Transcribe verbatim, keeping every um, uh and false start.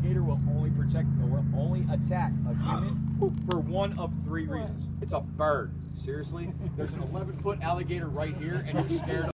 alligator will only protect, will only attack a human for one of three reasons. It's a bird. Seriously, there's an eleven foot alligator right here, and you're scared.